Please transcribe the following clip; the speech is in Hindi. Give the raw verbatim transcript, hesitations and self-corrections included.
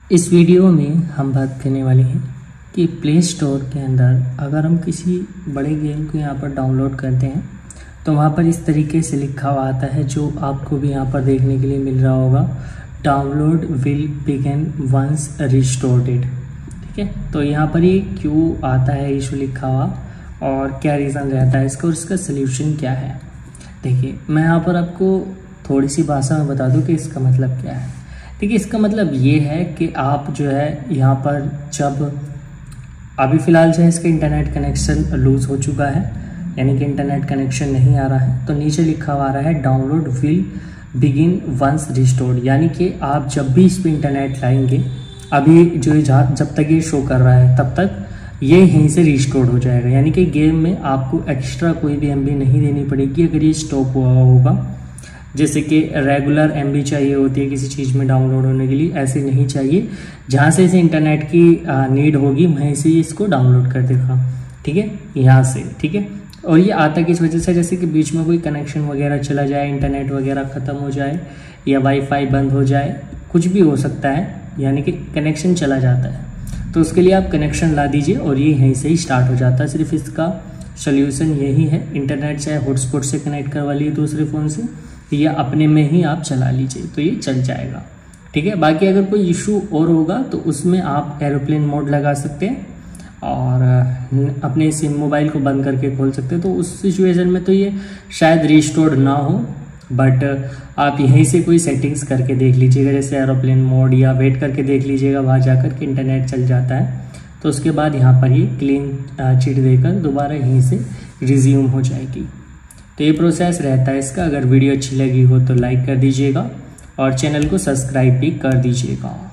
इस वीडियो में हम बात करने वाले हैं कि प्ले स्टोर के अंदर अगर हम किसी बड़े गेम को यहाँ पर डाउनलोड करते हैं तो वहाँ पर इस तरीके से लिखा हुआ आता है, जो आपको भी यहाँ पर देखने के लिए मिल रहा होगा, download will begin once restored. ठीक है, तो यहाँ पर ये क्यों आता है इशू लिखा हुआ और क्या रीज़न रहता है इसका और इसका सल्यूशन क्या है। देखिए, मैं यहाँ पर आपको थोड़ी सी भाषा में बता दूँ कि इसका मतलब क्या है। देखिए, इसका मतलब ये है कि आप जो है यहाँ पर जब अभी फ़िलहाल जो है इसका इंटरनेट कनेक्शन लूज़ हो चुका है, यानी कि इंटरनेट कनेक्शन नहीं आ रहा है, तो नीचे लिखा हुआ रहा है download will begin once restored, यानी कि आप जब भी इस पर इंटरनेट लाएंगे, अभी जो है जब तक ये शो कर रहा है तब तक ये यहीं से रिस्टोर्ड हो जाएगा, यानी कि गेम में आपको एक्स्ट्रा कोई भी एमबी नहीं देनी पड़ेगी अगर ये स्टॉप हुआ होगा। जैसे कि रेगुलर एमबी चाहिए होती है किसी चीज़ में डाउनलोड होने के लिए, ऐसे नहीं चाहिए। जहाँ से इसे इंटरनेट की नीड होगी वहीं से इसको डाउनलोड कर देगा। ठीक है, यहाँ से। ठीक है, और ये आता किस वजह से, जैसे कि बीच में कोई कनेक्शन वगैरह चला जाए, इंटरनेट वगैरह ख़त्म हो जाए या वाईफाई बंद हो जाए, कुछ भी हो सकता है, यानी कि कनेक्शन चला जाता है, तो उसके लिए आप कनेक्शन ला दीजिए और ये यहीं से ही स्टार्ट हो जाता है। सिर्फ इसका सोल्यूशन यही है, इंटरनेट चाहे हॉटस्पॉट से कनेक्ट करवा लिए दूसरे फ़ोन से या अपने में ही आप चला लीजिए तो ये चल जाएगा। ठीक है, बाकी अगर कोई इशू और होगा तो उसमें आप एरोप्लेन मोड लगा सकते हैं और अपने सिम मोबाइल को बंद करके खोल सकते हैं, तो उस सिचुएशन में तो ये शायद रिस्टोर्ड ना हो, बट आप यहीं से कोई सेटिंग्स करके देख लीजिएगा, जैसे एरोप्लेन मोड, या वेट करके देख लीजिएगा बाहर जाकर के इंटरनेट चल जाता है, तो उसके बाद यहाँ पर ये क्लीन चिट देकर दोबारा यहीं से रिज्यूम हो जाएगी। तो ये प्रोसेस रहता है इसका। अगर वीडियो अच्छी लगी हो तो लाइक कर दीजिएगा और चैनल को सब्सक्राइब भी कर दीजिएगा।